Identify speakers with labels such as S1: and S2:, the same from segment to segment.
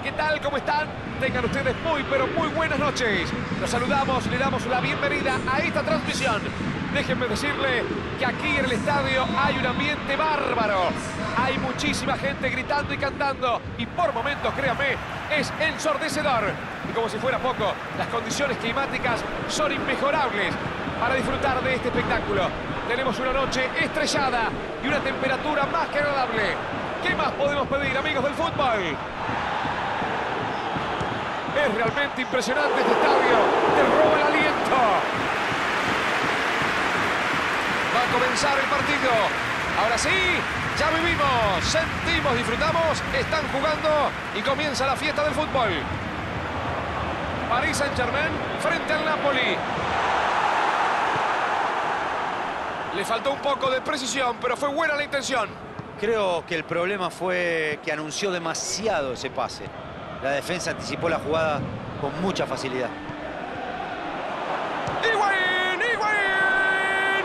S1: Hola, ¿qué tal? ¿Cómo están? Tengan ustedes muy, pero muy buenas noches. Los saludamos, le damos la bienvenida a esta transmisión. Déjenme decirle que aquí en el estadio hay un ambiente bárbaro. Hay muchísima gente gritando y cantando. Y por momentos, créanme, es ensordecedor. Y como si fuera poco, las condiciones climáticas son inmejorables para disfrutar de este espectáculo. Tenemos una noche estrellada y una temperatura más que agradable. ¿Qué más podemos pedir, amigos del fútbol? Es realmente impresionante este estadio. Te roba el aliento. Va a comenzar el partido. Ahora sí, ya vivimos, sentimos, disfrutamos. Están jugando y comienza la fiesta del fútbol. Paris Saint-Germain frente al Napoli. Le faltó un poco de precisión, pero fue buena la intención.
S2: Creo que el problema fue que anunció demasiado ese pase. La defensa anticipó la jugada con mucha facilidad.
S1: ¡Higuaín! ¡Higuaín!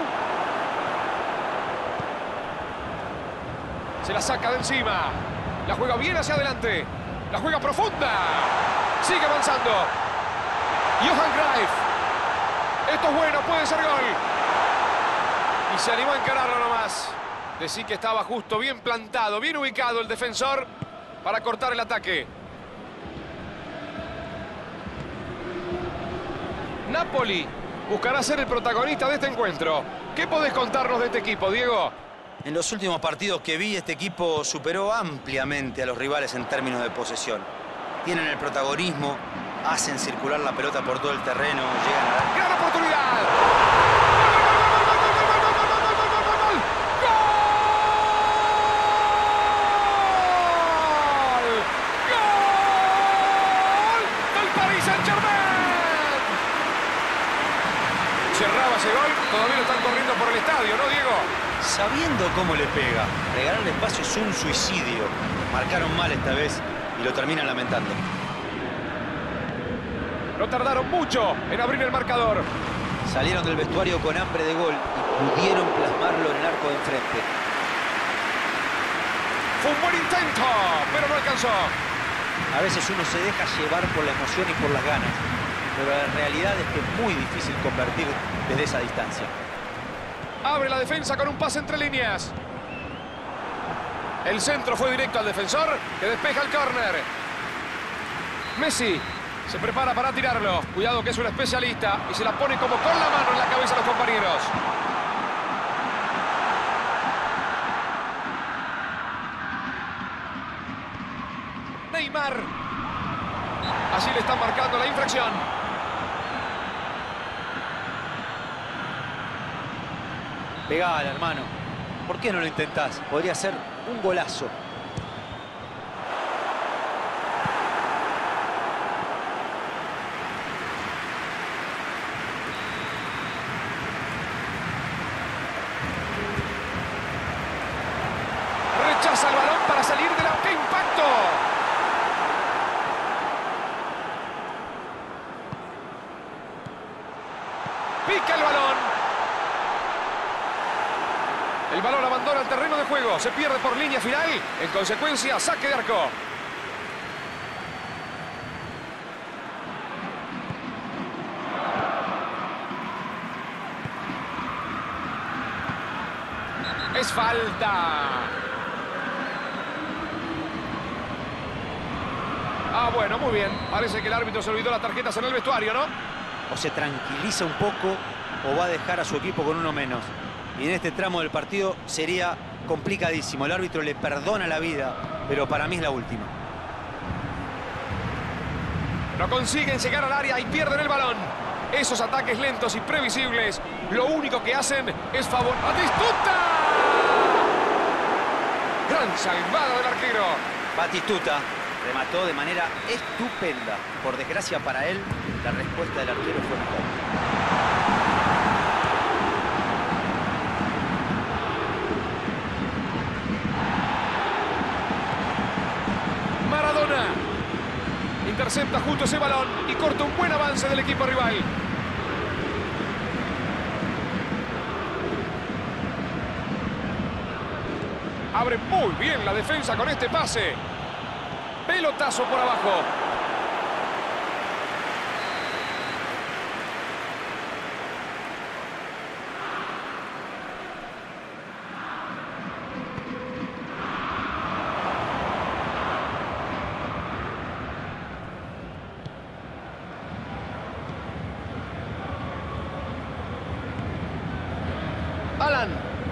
S1: Se la saca de encima. La juega bien hacia adelante. La juega profunda. Sigue avanzando. Johan Cruyff. Esto es bueno, puede ser gol. Y se animó a encararlo nomás. Decí que estaba justo, bien plantado, bien ubicado el defensor para cortar el ataque. Napoli buscará ser el protagonista de este encuentro. ¿Qué podés contarnos de este equipo, Diego?
S2: En los últimos partidos que vi, este equipo superó ampliamente a los rivales en términos de posesión. Tienen el protagonismo, hacen circular la pelota por todo el terreno, llegan a la...
S1: ¡Gran oportunidad! Cerraba ese gol, todavía lo están corriendo por el estadio, ¿no, Diego?
S2: Sabiendo cómo le pega, regalarle espacio es un suicidio. Marcaron mal esta vez y lo terminan lamentando.
S1: No tardaron mucho en abrir el marcador.
S2: Salieron del vestuario con hambre de gol y pudieron plasmarlo en el arco de enfrente.
S1: Fue un buen intento, pero no alcanzó.
S2: A veces uno se deja llevar por la emoción y por las ganas, pero la realidad es que es muy difícil convertir desde esa distancia.
S1: Abre la defensa con un pase entre líneas. El centro fue directo al defensor, que despeja el córner. Messi se prepara para tirarlo. Cuidado que es un especialista y se la pone como con la mano en la cabeza a los compañeros. Neymar. Así le están marcando la infracción.
S2: Pegala, hermano. ¿Por qué no lo intentás? Podría ser un golazo.
S1: Rechaza el balón para salir de la... ¡Qué impacto! Pica el balón. El balón abandona el terreno de juego. Se pierde por línea final. En consecuencia, saque de arco. Es falta. Ah, bueno, muy bien. Parece que el árbitro se olvidó las tarjetas en el vestuario, ¿no?
S2: O se tranquiliza un poco o va a dejar a su equipo con uno menos. Y en este tramo del partido sería complicadísimo. El árbitro le perdona la vida, pero para mí es la última.
S1: No consiguen llegar al área y pierden el balón. Esos ataques lentos y previsibles, lo único que hacen es favor... ¡Batistuta! Gran salvada del arquero.
S2: Batistuta remató de manera estupenda. Por desgracia para él, la respuesta del arquero fue mejor.
S1: Maradona intercepta justo ese balón y corta un buen avance del equipo rival. Abre muy bien la defensa con este pase. Pelotazo por abajo. Alan.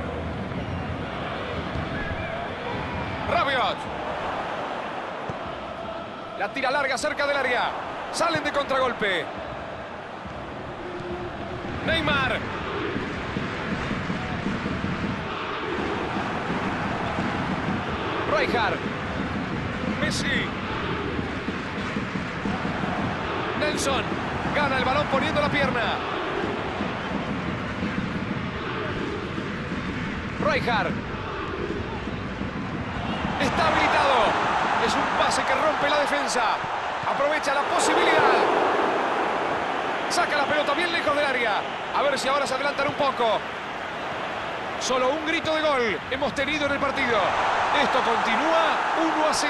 S1: Rabiot. La tira larga cerca del área. Salen de contragolpe. Neymar. Rijkaard. Messi. Nelson. Gana el balón poniendo la pierna. Rijkaard. Está habilitado. Es un pase que rompe la defensa. Aprovecha la posibilidad. Saca la pelota bien lejos del área. A ver si ahora se adelantan un poco. Solo un grito de gol hemos tenido en el partido. Esto continúa 1-0.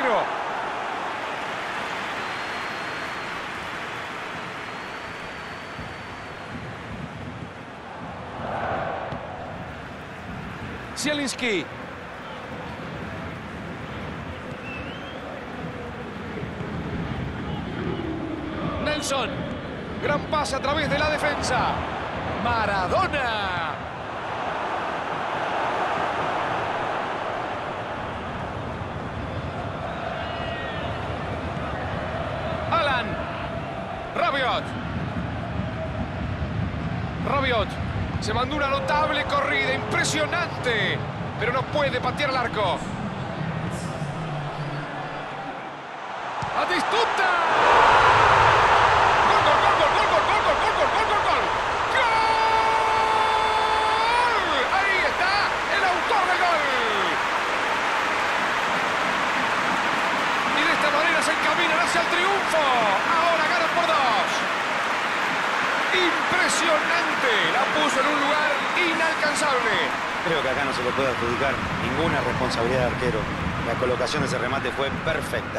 S1: Zielinski. Nelson. Gran pase a través de la defensa. Maradona. Alan. Rabiot. Rabiot. Se mandó una notable corrida, impresionante. Pero no puede patear al arco. ¡Batistuta! ¡Gol, gol, gol, gol, gol, gol, gol, gol, gol, gol, gol, gol! ¡Gol! Ahí está el autor del gol. Y de esta manera se encaminan hacia el triunfo. Ahora ganan por 2. Impresionante. La puso en un lugar inalcanzable.
S2: Creo que acá no se le puede adjudicar ninguna responsabilidad de arquero. La colocación de ese remate fue perfecta.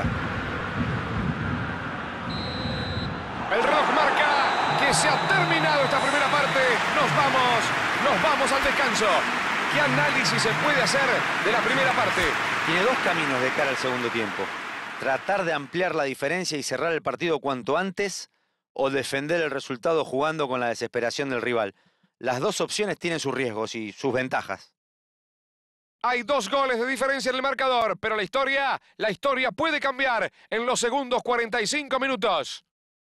S1: El reloj marca que se ha terminado esta primera parte. Nos vamos al descanso. ¿Qué análisis se puede hacer de la primera parte?
S2: Tiene dos caminos de cara al segundo tiempo. Tratar de ampliar la diferencia y cerrar el partido cuanto antes, o defender el resultado jugando con la desesperación del rival. Las dos opciones tienen sus riesgos y sus ventajas.
S1: Hay 2 goles de diferencia en el marcador, pero la historia puede cambiar en los segundos 45 minutos.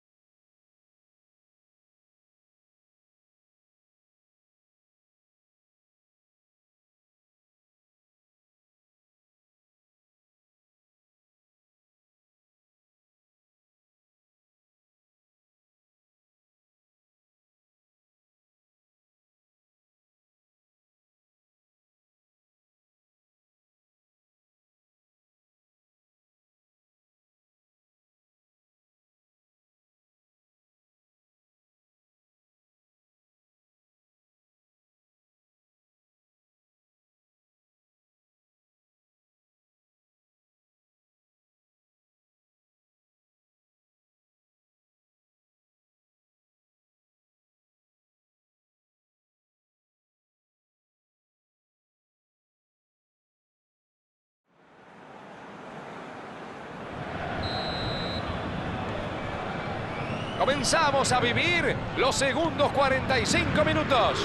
S1: Comenzamos a vivir los segundos 45 minutos.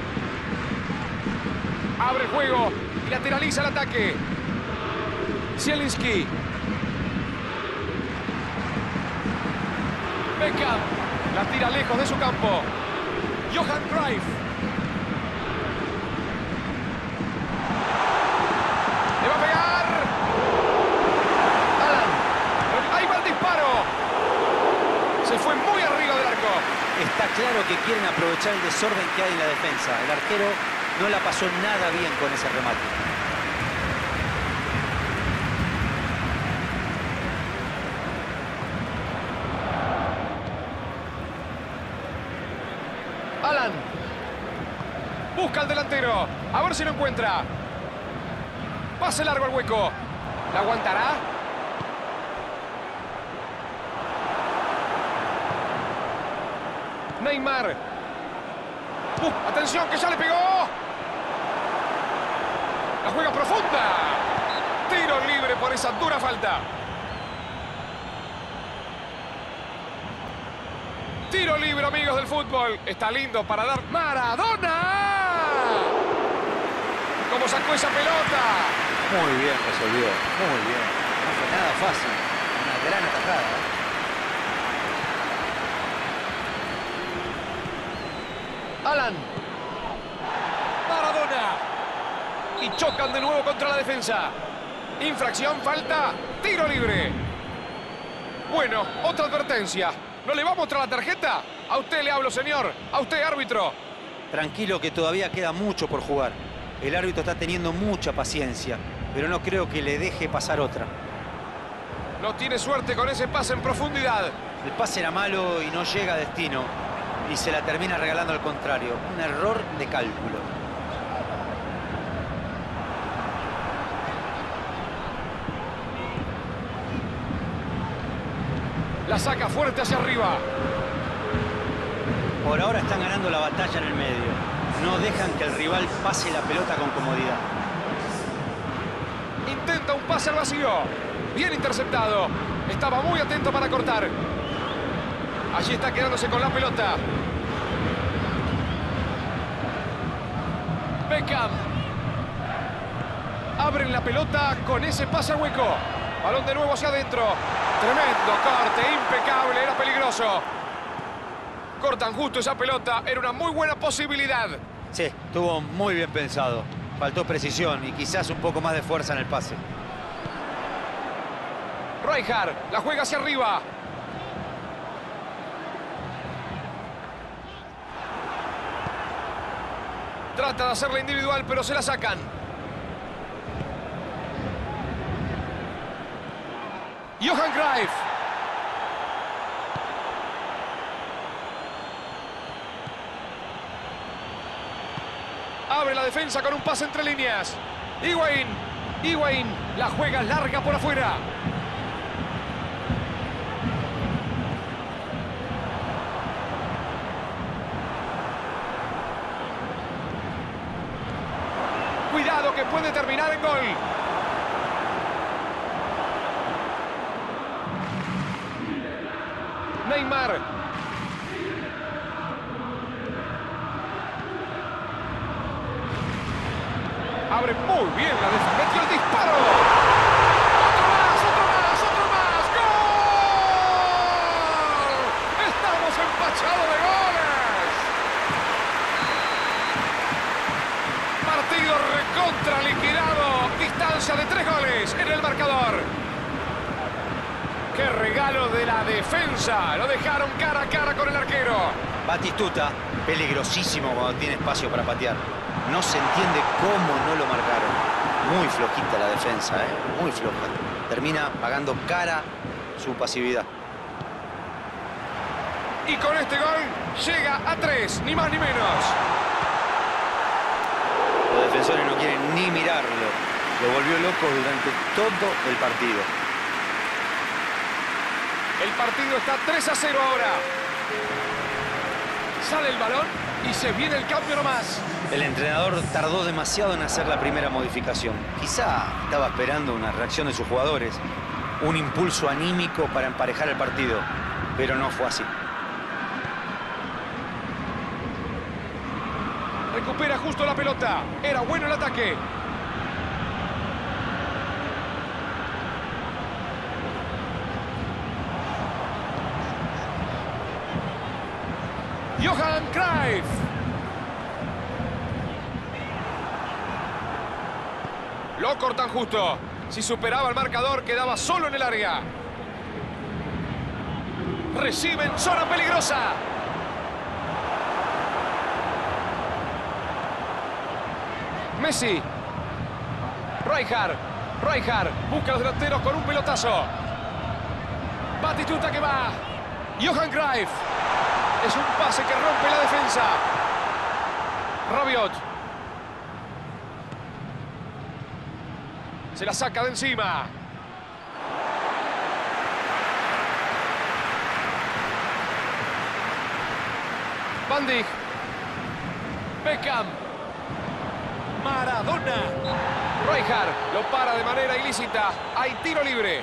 S1: Abre el juego y lateraliza el ataque. Zielinski. Beckham. La tira lejos de su campo. Johan Cruyff. Le va a pegar. Alan. Ahí va el disparo. Se fue muy arriba del arco.
S2: Está claro que quieren aprovechar el desorden que hay en la defensa. El arquero no la pasó nada bien con ese remate.
S1: Alan. Busca al delantero. A ver si lo encuentra. Pase largo al hueco. ¿La aguantará? Neymar. Atención que ya le pegó. La juega profunda. Tiro libre por esa dura falta. Tiro libre, amigos del fútbol. Está lindo para dar Maradona. ¿Cómo sacó esa pelota?
S2: Muy bien resolvió, muy bien. No fue nada fácil. Una gran atajada.
S1: Alan. Maradona. Y chocan de nuevo contra la defensa. Infracción, falta, tiro libre. Bueno, otra advertencia. ¿No le va a mostrar la tarjeta? A usted le hablo, señor. A usted, árbitro.
S2: Tranquilo que todavía queda mucho por jugar. El árbitro está teniendo mucha paciencia, pero no creo que le deje pasar otra.
S1: No tiene suerte con ese pase en profundidad.
S2: El pase era malo y no llega a destino. Y se la termina regalando al contrario. Un error de cálculo.
S1: La saca fuerte hacia arriba.
S2: Por ahora están ganando la batalla en el medio. No dejan que el rival pase la pelota con comodidad.
S1: Intenta un pase al vacío. Bien interceptado. Estaba muy atento para cortar. Allí está quedándose con la pelota. Beckham. Abren la pelota con ese pase a hueco. Balón de nuevo hacia adentro. Tremendo corte, impecable, era peligroso. Cortan justo esa pelota, era una muy buena posibilidad.
S2: Sí, estuvo muy bien pensado. Faltó precisión y quizás un poco más de fuerza en el pase.
S1: Rijkaard la juega hacia arriba. Trata de hacerla individual, pero se la sacan. Johan Cruyff. Abre la defensa con un pase entre líneas. Higuaín la juega larga por afuera. Cuidado que puede terminar en gol. Neymar. Abre muy bien la defensa. Metió el disparo. Otro más. ¡Gol! Estamos empachados de goles. Partido recontra liquidado. Distancia de 3 goles en el marcador. ¡Qué regalo de la defensa! Lo dejaron cara a cara con el arquero.
S2: Batistuta, peligrosísimo cuando tiene espacio para patear. No se entiende cómo no lo marcaron. Muy flojita la defensa, muy floja. Termina pagando cara su pasividad.
S1: Y con este gol llega a 3, ni más ni menos.
S2: Los defensores no quieren ni mirarlo. Lo volvió loco durante todo el partido.
S1: El partido está 3-0 ahora. Sale el balón y se viene el cambio nomás.
S2: El entrenador tardó demasiado en hacer la primera modificación. Quizá estaba esperando una reacción de sus jugadores, un impulso anímico para emparejar el partido, pero no fue así.
S1: Recupera justo la pelota. Era bueno el ataque. Johan Cruyff. Lo cortan justo. Si superaba el marcador, quedaba solo en el área. Recibe en zona peligrosa. Messi. Rijkaard busca a los delanteros con un pelotazo. Batistuta que va. Johan Cruyff. Es un pase que rompe la defensa. Rabiot. Se la saca de encima. Van Dijk. Beckham. Maradona. Rijkaard lo para de manera ilícita. Hay tiro libre.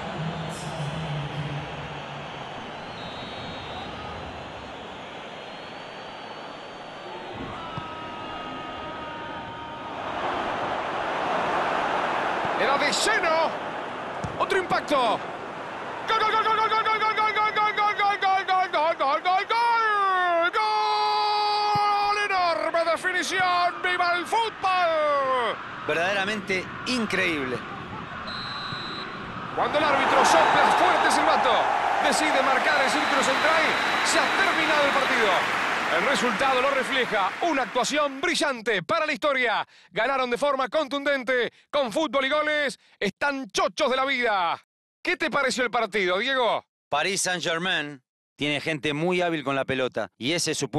S1: Le da de lleno. Otro impacto. ¡Gol, gol, gol, gol, gol, gol, gol, gol, gol, gol, gol, gol, gol, gol, gol, gol, gol, gol! ¡Gol! ¡Enorme definición! ¡Viva el fútbol!
S2: Verdaderamente increíble.
S1: Cuando el árbitro sopla fuerte silbato, decide marcar el círculo central, se ha terminado el partido. El resultado lo refleja, una actuación brillante para la historia. Ganaron de forma contundente, con fútbol y goles, están chochos de la vida. ¿Qué te pareció el partido, Diego?
S2: Paris Saint-Germain tiene gente muy hábil con la pelota y ese es su punto.